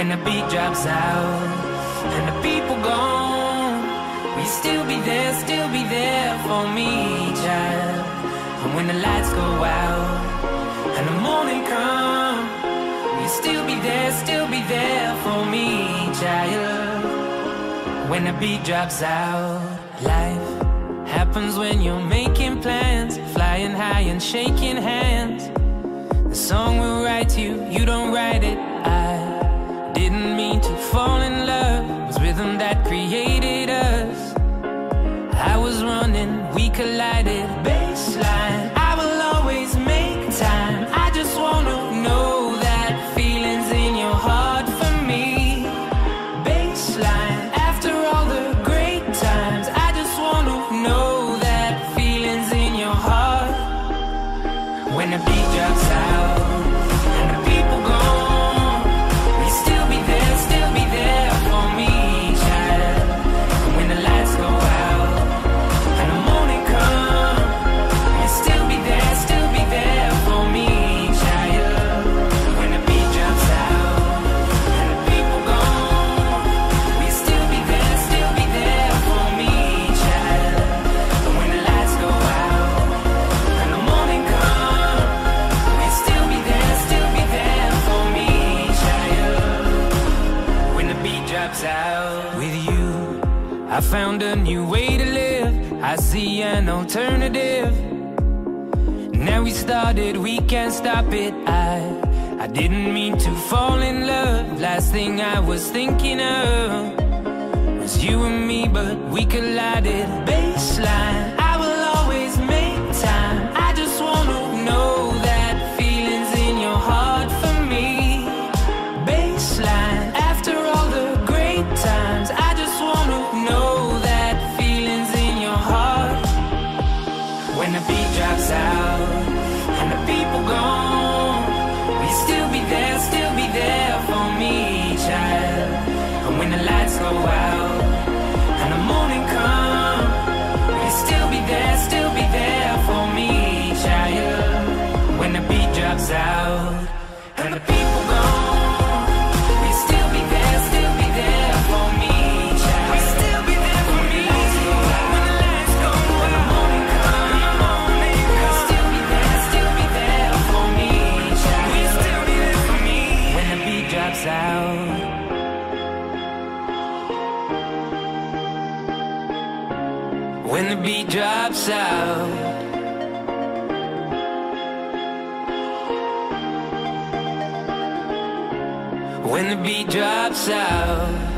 When the beat drops out and the people gone, will you still be there for me, child? And when the lights go out and the morning come, will you still be there for me, child? When the beat drops out. Life happens when you're making plans, flying high and shaking hands. The song will write you, you don't write it. I didn't mean to fall in love, it was rhythm that created us. I was running, we collided. Baseline, I will always make time. I just wanna know that feeling's in your heart for me. Baseline, after all the great times, I just wanna know that feeling's in your heart. When the beat drops out and the people gone, will you still be there for me, child? And when the lights go out and the morning come, will you still be there for me, child? When the beat drops out and the people gone, will you still be there for me, child? And when the lights go out and the morning come, will you still be there for me, child? When the beat drops out. With you, I found a new way to live. I see an alternative. Now we started, we can't stop it. I didn't mean to fall in love. Last thing I was thinking of was you and me, but we collided. Baseline, I will always make time. I just wanna know that feeling's in your heart for me. Baseline, after all the great times, I just wanna know that feeling's in your heart. When the beat drops out and the people gone, will you still be there for me, child? And when the lights go out and the morning come, will you still be there for me, child? When the beat drops out and the people gone, will you still be there for me, child? Will you still be there for me? When the lights go out, when the morning come, will you still be there for me, child? Will you still be there for me? When the beat drops out. When the beat drops out. When the beat drops out.